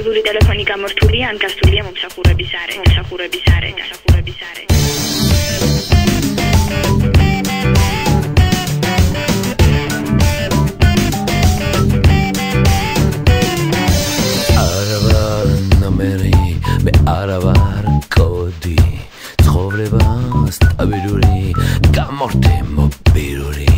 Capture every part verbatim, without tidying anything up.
მობილური ტელეფონი გამორთულია ან გასულია მომსახურების არე, მომსახურების არე, მომსახურების არე. მე არა ვარ კოდი ცხოვრება სტაბილური გამორთე მობილური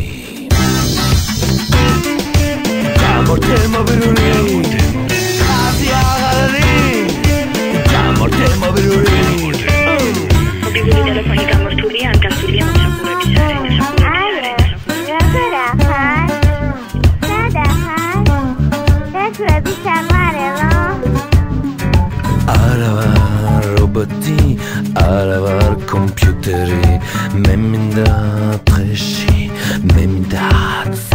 გამორთე მობილური ხაზი აღარი გამორთე მობილური მობილური ტელეფონი გამორთულია ან გასულია მომსახურების არე, რა ხარ? სადა ხარ? ეცლები სამარელო არა ვარ რობოტი, არა ვარ კომპიუტერი, მე მინდა დღეში, მე მინდა